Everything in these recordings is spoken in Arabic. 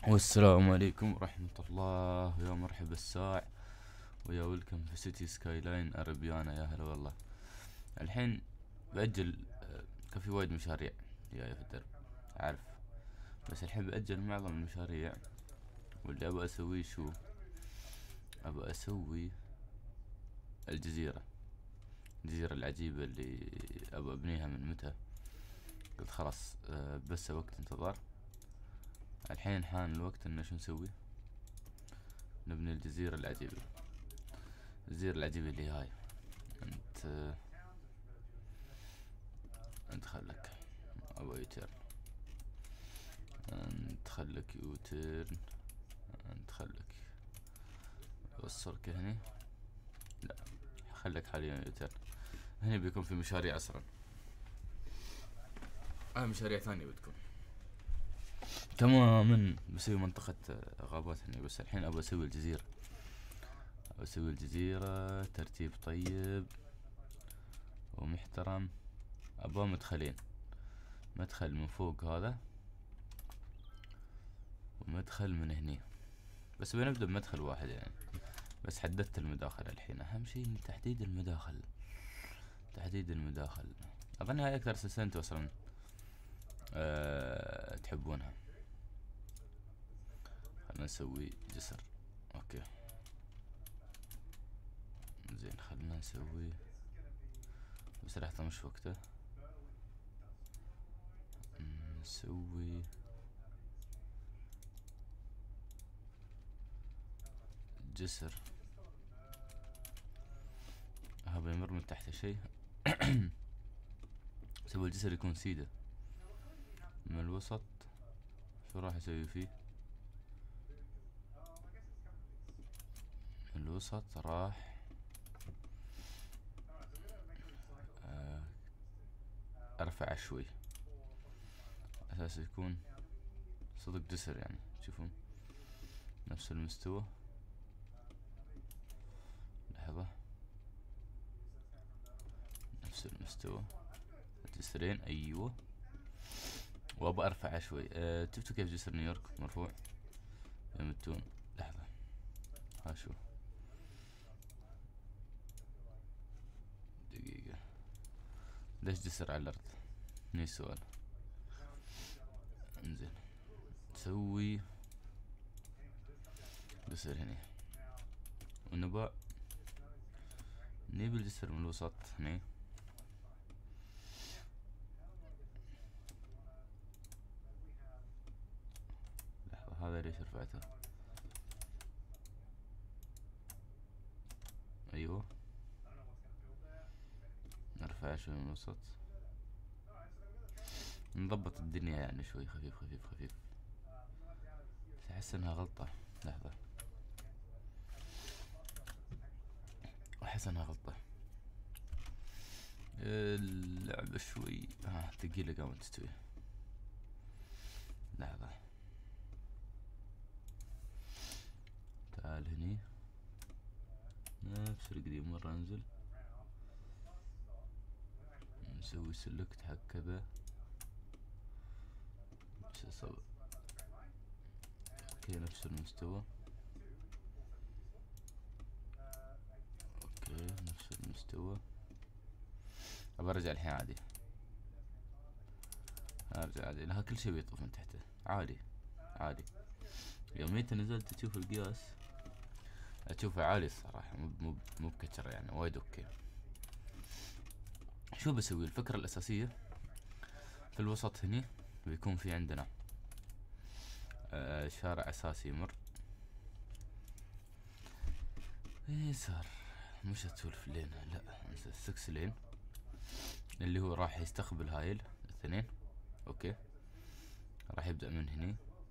والسلام عليكم ورحمة الله، ويا مرحبا الساع، ويا ويلكم في سيتي سكاي لاين أربيانا. يا هلا والله. الحين بأجل كان في وايد مشاريع جاية في الدرب، عارف، بس الحين بأجل معظم المشاريع. واللي أبغى أسويه شو؟ أبغى أسوي الجزيرة العجيبة اللي أبغى أبنيها من متى. قلت خلاص، بس وقت انتظار. الحين حان الوقت إن شو نسوي. نبني الجزيرة العجيبة اللي هاي. انت انت خلك ابغى يوتيرن، انت خلك يوتيرن، انت خلك وصلك هني. لا، خلك حاليا يوتيرن. هني بيكون في مشاريع اصلا، مشاريع ثانية بتكون تماما. بسوي منطقة غابات هني، بس الحين ابغى اسوي الجزيرة ترتيب طيب ومحترم. ابغى مدخلين، مدخل من فوق هذا ومدخل من هني، بس بنبدأ بمدخل واحد يعني. بس حددت المداخل الحين. اهم شيء تحديد المداخل. اظن هاي اكثر سلسلة انتوا اصلا تحبونها. خلنا نسوي جسر. اوكي زين، خلنا نسوي، بس لحظة مش وقته. نسوي جسر، هذا يمر من تحت شيء. سوي الجسر يكون سيدة من الوسط. شو راح اسوي فيه؟ من الوسط راح ارفع شوي، اساس يكون صدق جسر يعني. تشوفون نفس المستوى. لحظة، نفس المستوى الجسرين، ايوه. وابى ارفعه شوي. شفتوا كيف جسر نيويورك مرفوع يمتون؟ لحظة، ها شو، دقيقة. ليش جسر على الارض؟ هني السؤال. انزين، نسوي جسر هني، ونبى نجيب الجسر من الوسط هني. لحظة، هذا ليش رفعته؟ ايوه، نرفع شوي من الوسط، نضبط الدنيا يعني شوي، خفيف خفيف خفيف. بس احس انها غلطة. لحظة، احس انها غلطة. اللعبة شوي ثقيلة قامت تستوي. لحظة، تعال هني، نفس القديم مرة. انزل، نسوي سلكت حق كذا. اوكي، نفس المستوى. اوكي، نفس المستوى. ابى ارجع الحين عادي، ارجع عادي. لها كل شي بيطوف من تحته عادي عادي. يوم انت نزلت تشوف القياس، اشوفه عالي الصراحة، مو بكتر يعني، وايد اوكي. شو بسوي؟ الفكرة الاساسية في الوسط هني بيكون في عندنا شارع اساسي يمر يسار، مش تسولف لين، لا، 6 لين، اللي هو راح يستقبل هاي الاثنين. اوكي، راح يبدأ من هني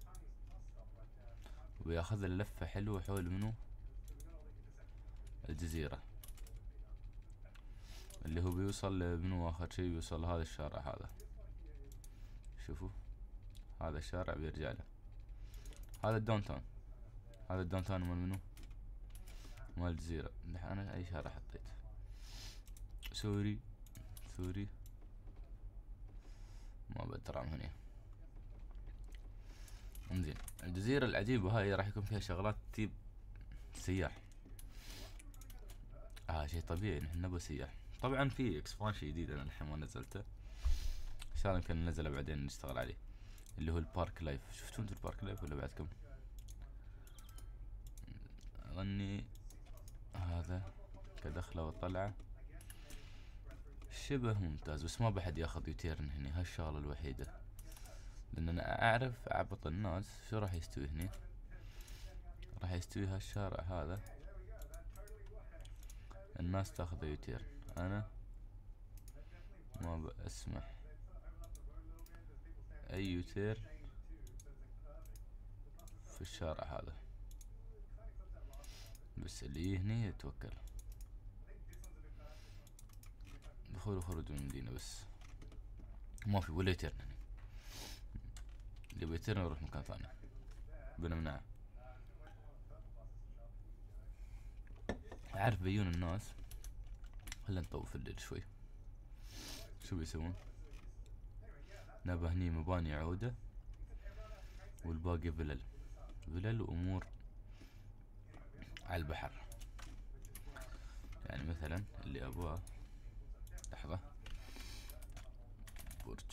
وياخذ اللفة حلوة حول منو الجزيرة، اللي هو بيوصل منو اخر شي، بيوصل هذا الشارع هذا. شوفوا، هذا الشارع بيرجع له. هذا الداون تاون، هذا الداون تاون مال منو؟ مال الجزيرة. انا اي شارع حطيت؟ سوري، ما بدرام هنا. انزين، الجزيرة العجيبة هاي راح يكون فيها شغلات تجيب سياح. شي طبيعي، نحن نبغى سياح. طبعا في اكسبانشن جديد انا الحين ما نزلته، ان شاء الله يمكن ننزله بعدين نشتغل عليه، اللي هو البارك لايف. شفتوا انتوا البارك لايف ولا بعدكم؟ اظني هذا كدخله وطلعه شبه ممتاز، بس ما بحد ياخذ يوتيرن هني، هالشغلة الوحيدة. لان انا اعرف اعبط الناس شو راح يستوي هني. راح يستوي هالشارع هذا، الناس تاخذ يوتيرن، انا ما بسمح اي يوتيرن في الشارع هذا. بس اللي هني يتوكل. دخول وخروج من المدينة بس ما في ولا يوتيرن هني. اللي بيتيرن يروح مكان ثاني بنمنعه. عارف بيون الناس. خلينا نطوف الليل شوي. شو بيسوون؟ نبى هني مباني عودة والباقي فلل، فلل وامور على البحر. يعني مثلا اللي ابغاه، لحظة، برج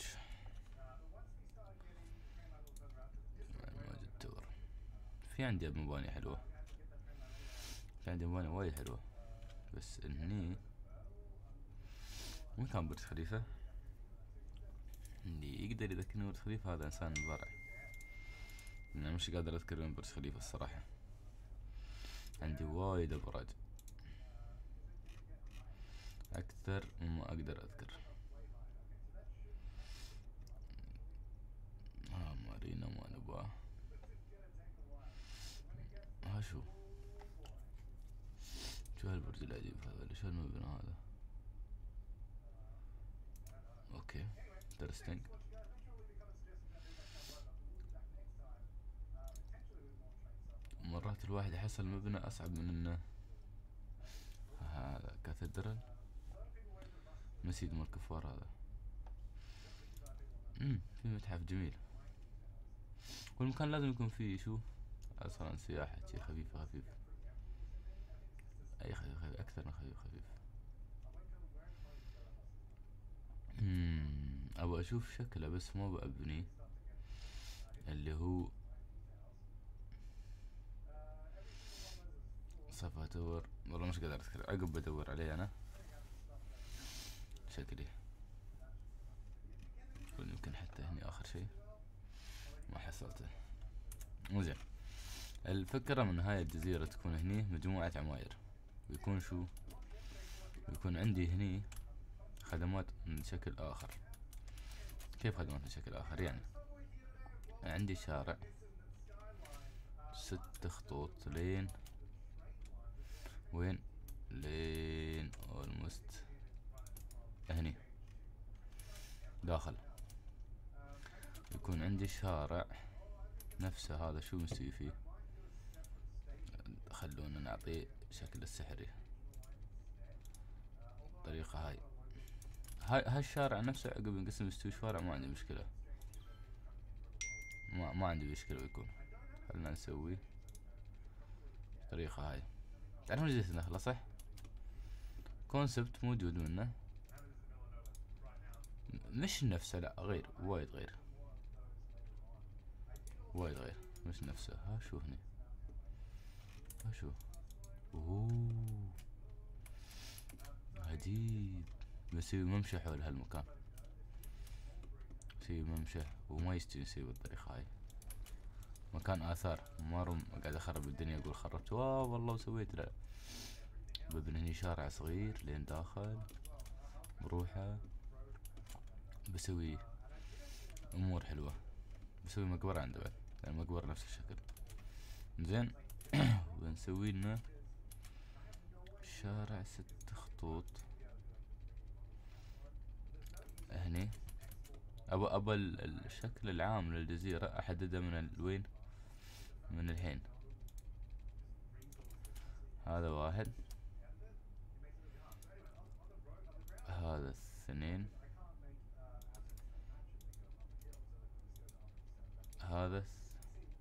ماجد تور. في عندي مباني حلوة، في عندي مباني وايد حلوة، بس هني وين كان برج خليفة؟ اللي يقدر يذكرني برج خليفة هذا انسان مبارع. انا مش قادر اذكر من برج خليفة الصراحة، عندي وايد ابراج اكثر مما اقدر اذكر. مارينا ما نبغاه. شو هالبرج العجيب هذا؟ شو المبنى هذا؟ اوكي انترستنج. مرات الواحد يحصل مبنى اصعب من انه. هذا كاتدرال، مسجد مال الكفار هذا. في متحف جميل، والمكان لازم يكون فيه شو اصلا سياحة شي خفيفة خفيفة. اي خفيف خفيف اكثر من خفيف خفيف. ابغى اشوف شكله بس ما بأبني، اللي هو صفا تور. والله مش قادر اذكر، عقب بدور عليه انا شكلي. يمكن حتى هني اخر شيء ما حصلته. زين، الفكرة من هاي الجزيرة تكون هني مجموعة عماير، ويكون شو، ويكون عندي هني خدمات من شكل اخر. كيف خدمات من شكل اخر؟ يعني عندي شارع 6 خطوط لين وين؟ لين اولموست هني داخل. يكون عندي شارع نفسه هذا، شو نسوي فيه؟ خلونا نعطيه شكل السحري الطريقة هاي. هالشارع نفسه عقب ينقسم يستوي شوارع، ما عندي مشكلة، ما عندي مشكلة يكون. خلنا نسوي الطريقة هاي. تعرفون جزيرة النخلة صح؟ كونسبت موجود منه، مش نفسه، لا غير، وايد غير، وايد غير، مش نفسه. ها شو هني، ها شو، اوه عجيب. بسوي ممشى حول هالمكان، سوي ممشى وما يستوي نسوي بالطريقة هاي. مكان آثار، ما قاعد أخرب الدنيا أقول خربت واو والله وسويت، لا. ببني هني شارع صغير لين داخل بروحه، بسوي أمور حلوة، بسوي مقبرة عنده بعد، يعني مقبرة نفس الشكل. زين. بنسوي لنا شارع 6 خطوط هني. أبا الشكل العام للجزيرة أحدده من وين؟ من الحين. هذا واحد، هذا 2، هذا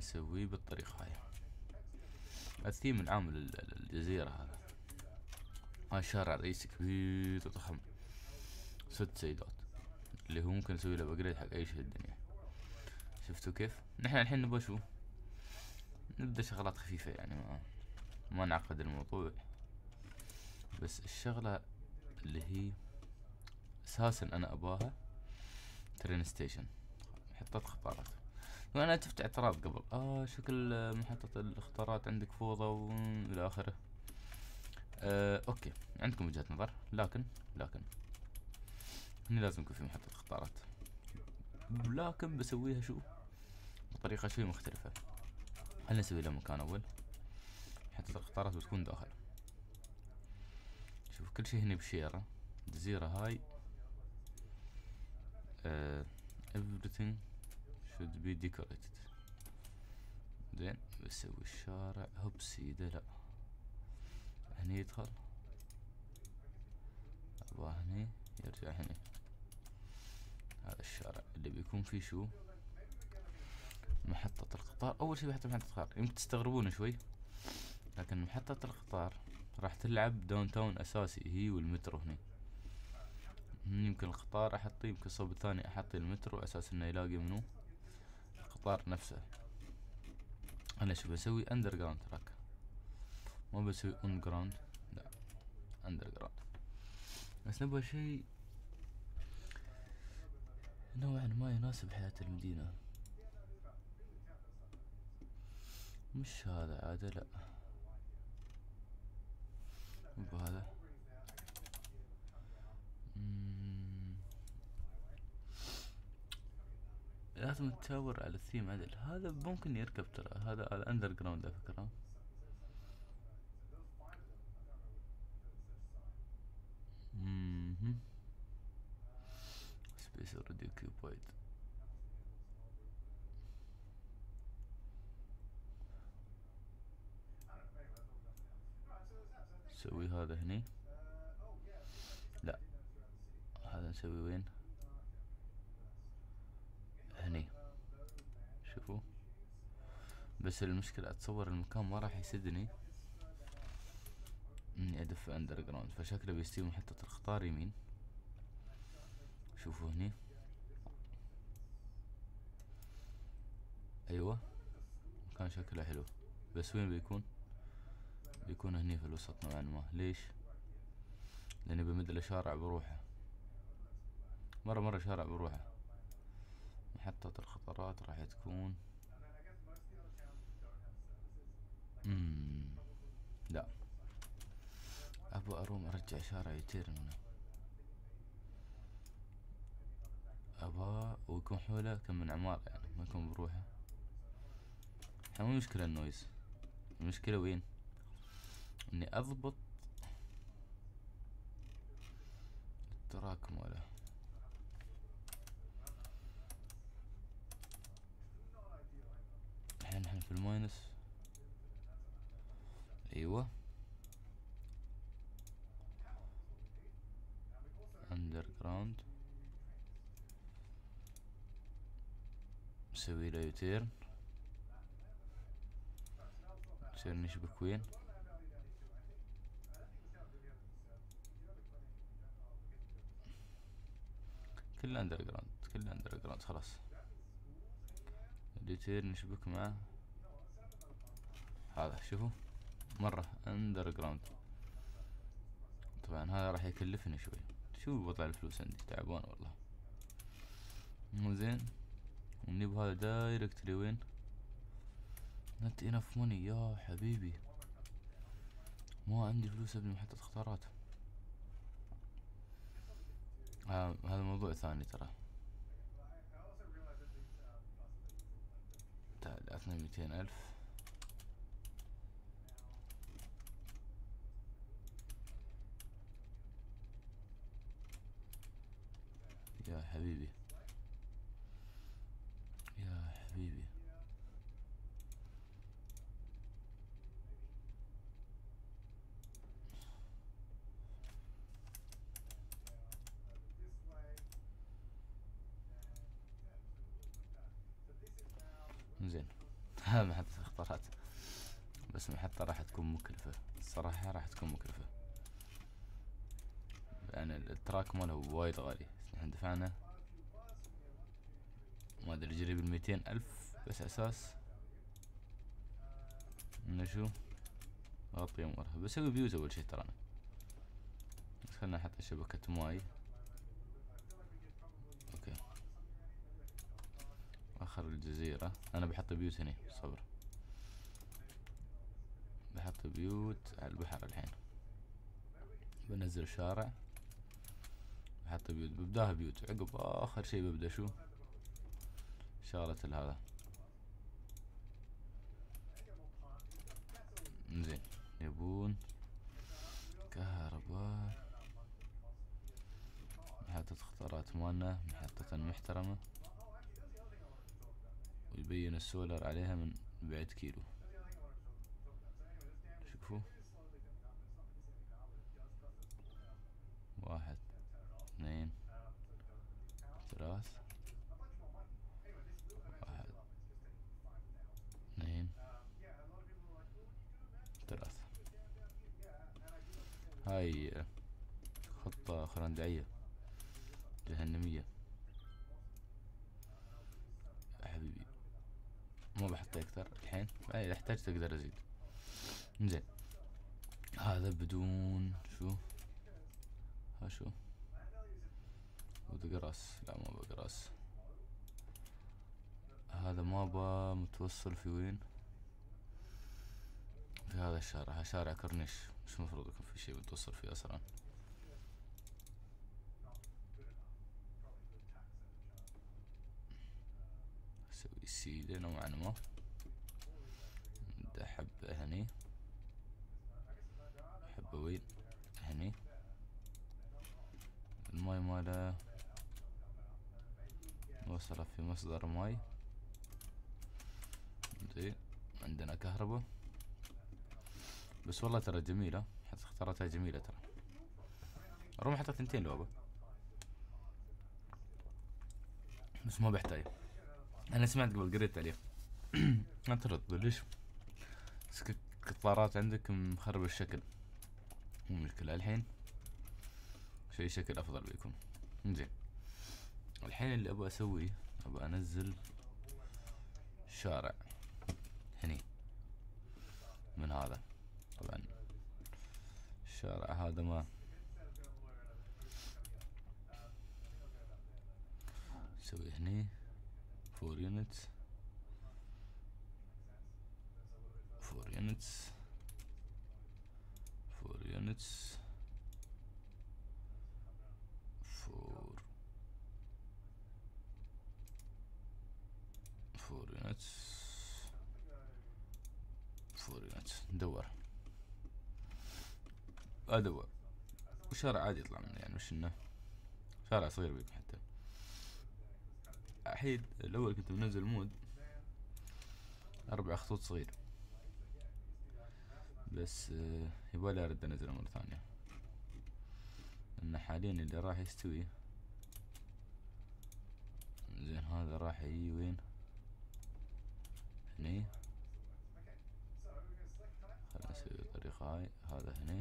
نسويه بالطريقة هاي. الثيم العام للجزيرة هذا الشارع الرئيسي كبير وضخم 6 سيدات، اللي هو ممكن نسوي له ابجريد حق اي شيء الدنيا. شفتوا كيف؟ نحن الحين نبغى شو؟ نبدأ شغلات خفيفة يعني، ما نعقد الموضوع. بس الشغلة اللي هي اساسا انا اباها ترين ستيشن، محطة خطارات. وانا شفت اعتراض قبل، شكل محطة الخطارات عندك فوضى والى اخره. اوكي، عندكم وجهة نظر، لكن هني لازم يكون في محطة خطارات، لكن بسويها شو بطريقة شوي مختلفة. خلنا نسوي له مكان اول. محطة الخطارات بتكون داخل. شوف كل شي هني بشيرة. الجزيرة هاي everything should be decorated. زين، بسوي الشارع هوب سيده، لا هني يدخل، ابغاه هني يرجع هني. هذا الشارع اللي بيكون فيه شو محطة القطار. اول شي بحط محطة القطار، يمكن تستغربون شوي، لكن محطة القطار راح تلعب داون تاون اساسي، هي والمترو هني. يمكن القطار احطيه، يمكن الصوب الثاني احطي المترو اساس انه يلاقي منو القطار نفسه. انا شو بسوي؟ اندر جراوند تراك، ما بسوي اون جراوند، لا اندر جراوند. بس نبغى شيء نوعا ما يناسب حياة المدينة، مش هذا عادة، لا نبغى هذا. لازم تشاور على الثيم عدل. هذا ممكن يركب ترى، هذا اندر جراوند على فكرة. سبيس اوريدي اوكيبايد. نسوي هذا هني، لا هذا نسوي وين؟ هني. شوفوا، بس المشكلة اتصور المكان ما راح يسدني اني ادف اندر جراوند، فشكله بيستوي محطة الخطار يمين. شوفوا هني، ايوه كان شكله حلو، بس وين بيكون هني في الوسط نوعا ما. ليش؟ لاني بمد له شارع بروحه، مرة شارع بروحه. محطة الخطرات راح تكون لا، ابو اروم ارجع شارع يتير منه، ابغى ويكون حوله كم من عمارة يعني، ما يكون بروحه. مو مشكلة النويز، المشكلة وين؟ اني اضبط التراك ماله. الحين نحن في الماينس، ايوه اندر جراوند. نسوي له يوتيرن، نصير نشبك وين؟ كله اندر جراوند خلاص. اليوتيرن نشبك مع هذا، شوفوا مرة اندر جراوند. طبعا هذا راح يكلفني شوي، شو وضع الفلوس عندي تعبان والله. مو زين، ونجيب هذا دايركت لوين؟ not enough money يا حبيبي، ما عندي فلوس ابني محطة خطارات. هذا موضوع ثاني ترى. تعال عطنا 200,000. يا حبيبي يا حبيبي، زين. هذا بس المحطة راح تكون مكلفة الصراحة، راح تكون مكلفة، يعني التراك ماله وايد غالي. احنا دفعنا ما ادري قريب 200,000 بس اساس انه شو اغطي امورها. بسوي بيوت اول شي ترانا، بس خلنا نحط شبكة ماي. اوكي اخر الجزيرة انا بحط بيوت هني، صبر، بحط بيوت على البحر الحين. بنزل شارع، بحط بيوت، ببداها بيوت، عقب اخر شي ببدا شو شغلة هذا. زين يبون كهرباء، محطة اختارات مالنا محطة محترمة، ويبين السولر عليها من بعد كيلو. شوفوا 1 2 3 1 2 3. هاي خطة خرندعية جهنمية حبيبي، ما بحط اكثر الحين، اذا احتاج اقدر ازيد. زين هذا بدون شو، ها شو بقراص، لا ما بقراص. هذا مابا متوصل في وين؟ في هذا الشارع، شارع كورنيش، مش مفروض يكون في شي متوصل فيه اصلا. اسوي سيدة نوعا ما، ده حبة هني، حبة وين هني. الماي ماله وصل في مصدر ماي. زين عندنا كهرباء، بس والله ترى جميلة، حتى اختارتها جميلة ترى. روح حتى 2 لعبة بس ما بحتاج. انا سمعت قبل قريت تعليق ما ترد ليش القطارات عندك مخرب الشكل، مو مشكلة الحين شي شكل افضل بيكون. زين الحين اللي ابغى اسويه، ابغى انزل شارع هني من هذا. طبعا الشارع هذا ما اسوي هني 4 units 4 units 4 units 4 units 4 units. ندور ادور وشارع عادي يطلع منه، يعني مش انه شارع صغير بيكون. حتى احيد الاول كنت منزل مود 4 خطوط صغير، بس يبالي ارد انزله مرة ثانية، لان حاليا اللي راح يستوي. زين هذا راح يجي وين هني، خلنا نسوي الطريقة هاي. هذا هني،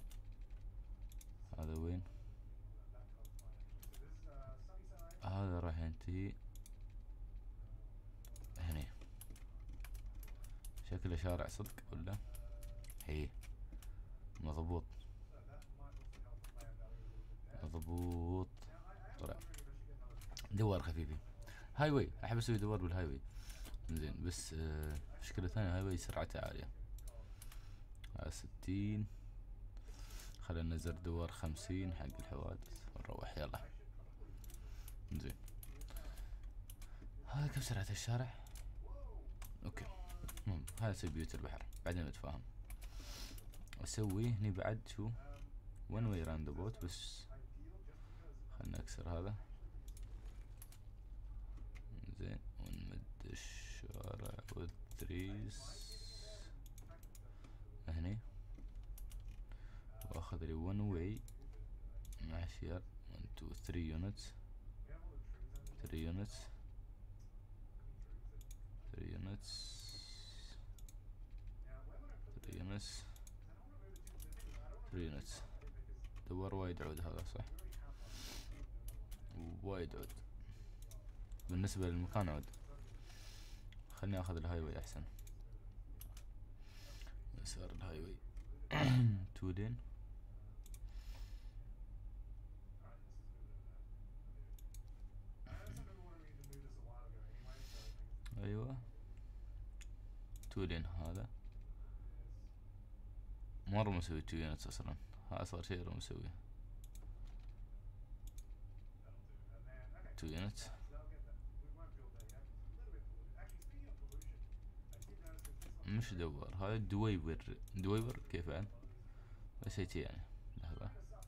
هذا وين، هذا راح ينتهي هني. شكله شارع صدق ولا هي مضبوط؟ مضبوط طلع دوار خفيفي. هاي واي احب اسوي دوار بالهاي واي. زين بس مشكلة ثانية، هاي واي سرعته عالية، 60. خلينا ننزل دوار 50 حق الحوادث ونروح يلا. زين هذا كم سرعة الشارع؟ اوكي هذا اسوي بيوت البحر بعدين نتفاهم. اسوي هني بعد شو ون واي راوند ابوت، بس خلنا اكسر هذا. زين ونمد الشارع والتريس هني، واخذ لي ون واي مع شير 1 2 3 يونتس 3 يونتس 3 يونتس units 3 units. دوار وايد عود هذا صح، وايد عود بالنسبة للمكان عود. خلني اخذ الهاي واي احسن، يسار الهاي واي. 2 لين. ايوه 2 لين. هذا مرة مسوي 2 يونتس اصلا، ها اصغر شيء رو مسويه 2 يونتس. مش دوار، هذا دويبر. دويبر كيف بعد؟ بس هيك يعني. لحظة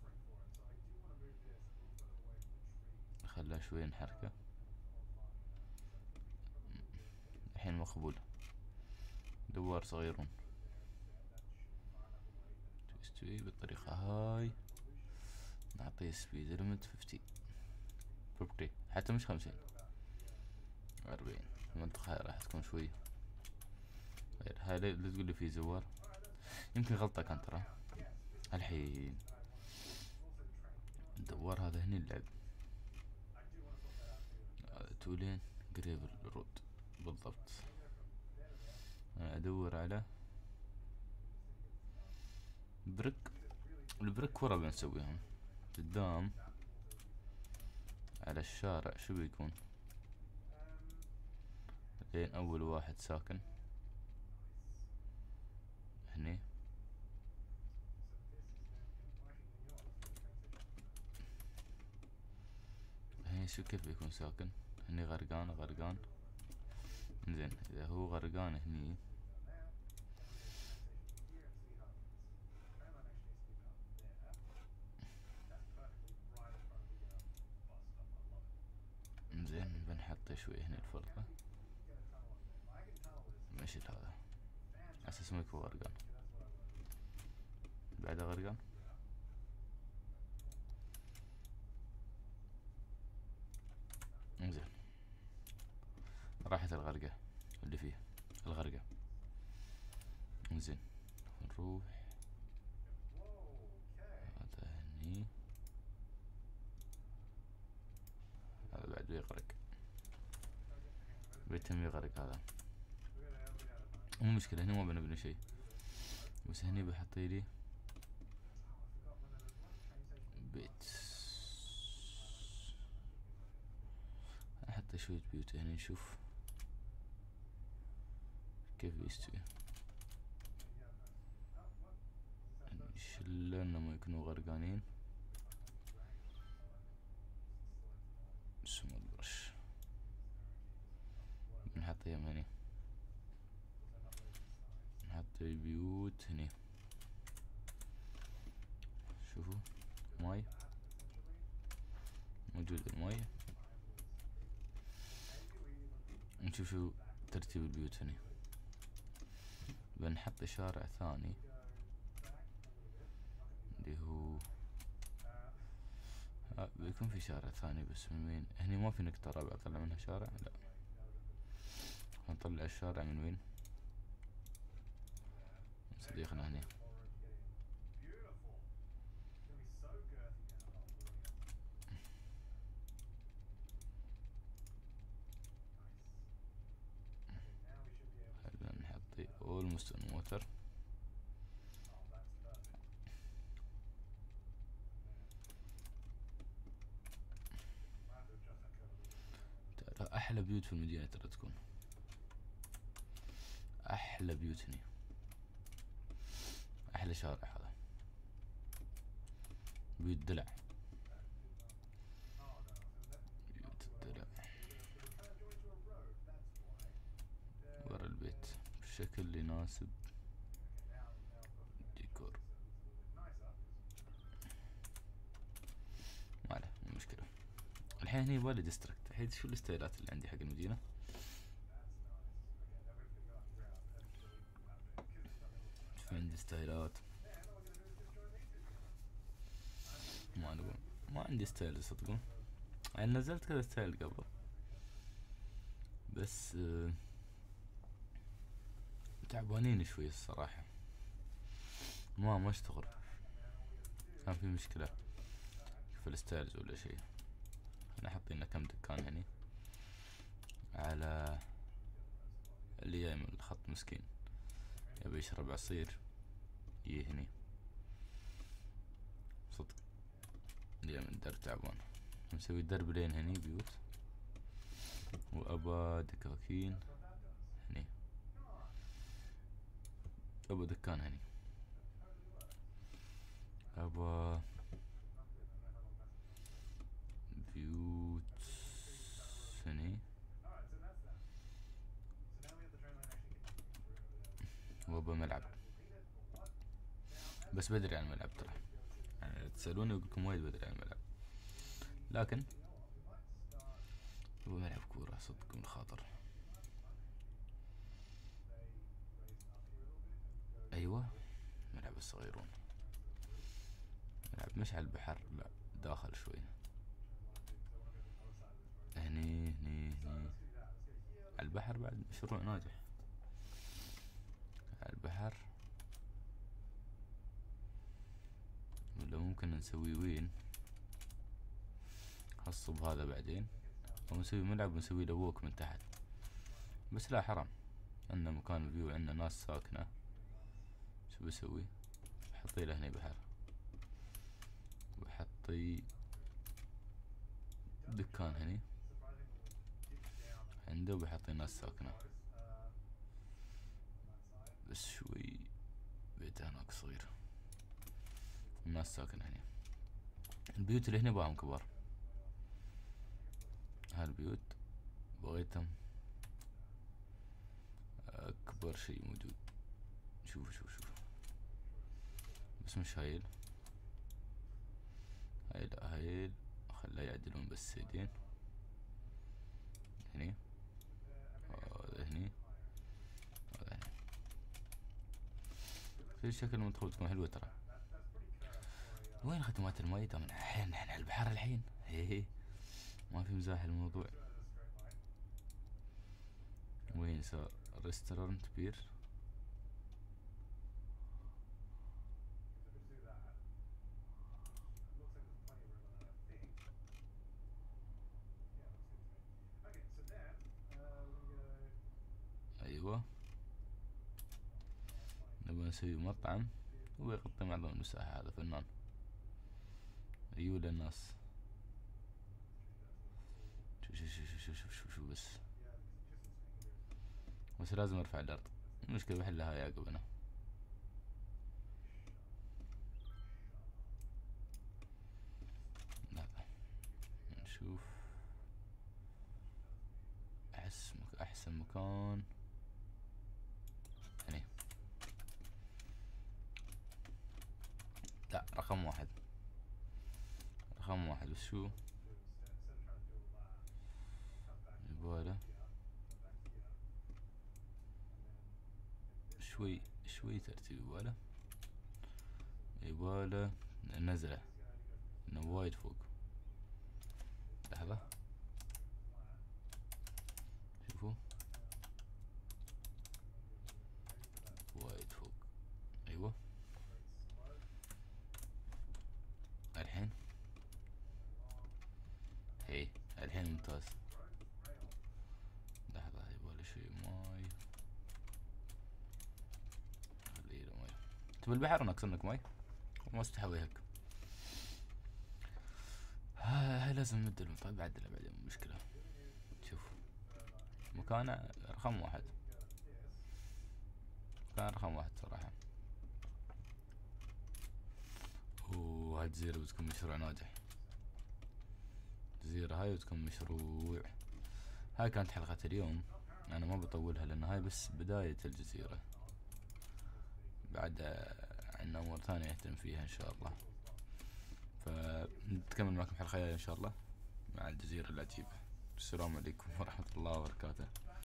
خلها شوي نحركه. الحين مقبول. دوار صغيرون تستوي بالطريقة هاي. نعطيه سبيد ليمت 50 حتى مش 50 40. المنطقة هاي راح تكون شوي غير هاي. لا تقول لي في زوار، يمكن غلطة كان ترى. الحين الدوار هذا هني اللعب. 2 لين قريب الرود بالضبط. انا ادور على بريك. البريك ورا بنسويهم قدام على الشارع. شو بيكون لين اول واحد ساكن هني. هني شو كيف بيكون ساكن هني؟ غرقان. زين اذا هو غرقان هني زين بنحط شوي هني الفرقة. مشي هذا اساس ما يكون غرقان. بعده غرقان. زين راحت الغرقة اللي فيه الغرقة. زين نروح هذا هني. هذا بعد بيغرق، بيتم يغرق هذا. مو مشكلة هنا ما بنبني شي، بس هني بحطيلي بيت. احط شوية بيوت هني نشوف كيف بيستوي. شلنا ما يكونوا غرقانين. سمو البرش بنحط يم هني. نحط البيوت هني. شوفوا ماي موجود الماي. نشوف شو ترتيب البيوت هني. بنحط شارع ثاني اللي هو بيكون في شارع ثاني، بس من وين؟ هني ما في نقطة رابعة اطلع منها شارع. لا نطلع الشارع من وين؟ صديقنا هني. خلينا نحطي almost on water. ترى احلى بيوت في المدينة ترى تكون احلى بيوت هني. احلى شارع هذا بيوت دلع. بيوت الدلع ورا البيت بشكل اللي يناسب ديكور. ما عليه مو مشكلة. الحين هني بالي ديستركت. الحين شو الستايلات اللي عندي حق المدينة؟ في عندي ستايلات. ما عندي ستايل تصدقون. يعني نزلت كذا ستايل قبل بس تعبانين شوي الصراحة. ما اشتغل، كان في مشكلة في الستايلز ولا شي. احنا حاطين كم دكان هني على اللي جاي من الخط مسكين يبي يشرب عصير يجي هني، صدق جاي من درب تعبان. نسوي درب لين هني بيوت، وابا دكاكين هني، ابا دكان هني، ابا بيوت هني، وابا ملعب. بس بدري عن الملعب ترى، يعني تسألوني اقولكم وايد بدري عن الملعب، لكن هو ملعب كورة صدق من خاطر. ايوه ملعب الصغيرون، ملعب مش على البحر، لا داخل شوي. هني على البحر بعد مشروع ناجح. على البحر ولا ممكن نسوي وين هالصب هذا بعدين، او نسوي ملعب ونسوي له ووك من تحت. بس لا حرام، عندنا مكان فيو، عندنا ناس ساكنة، شو بسوي؟ بحطي له هني بحر، بحطي دكان هني عنده، وبحطي ناس ساكنة. بس شوي بيته هناك صغير، الناس ساكنة هني. البيوت اللي هنا باهم كبار، هالبيوت بغيتهم اكبر شي موجود. شوف بس مش هايل، هايل خلاه يعدلون بس يدين هني، هذا هني، هذا هني. في الشكل المدخول تكون حلوة ترى. وين خدمات المي؟ طبعا الحين احنا على البحر الحين، هي ما في مزاح الموضوع. وين صار ريستورانت بير؟ ايوه نبغى نسوي مطعم ويغطي معظم المساحة، هذا فنان. ايوه للناس. شوف بس لازم ارفع الارض، المشكلة بحلها يا عقب انا. لا نشوف احسن مكان هني. لا رقم واحد بس شو يباله؟ شوي ترتيب يباله نزلة، انه وايد فوق. لحظة شوفوا وايد فوق. ايوه الحين، هي الحين ممتاز. لحظة يباله شوي ماي، خليه له ماي. تبي البحر وناقص لك ماي وما استحوي هيك. هاي لازم نبدل. طيب بعدله بعدين مشكلة. شوف مكانه رقم واحد، كان رقم واحد صراحة. وهالجزيرة بتكون مشروع ناجح، الجزيرة هاي بتكون مشروع. هاي كانت حلقة اليوم، انا ما بطولها لان هاي بس بداية الجزيرة، بعد عندنا امور ثانية نهتم فيها ان شاء الله. فنتكمل معكم حلقة ان شاء الله مع الجزيرة العجيبة. السلام عليكم ورحمة الله وبركاته.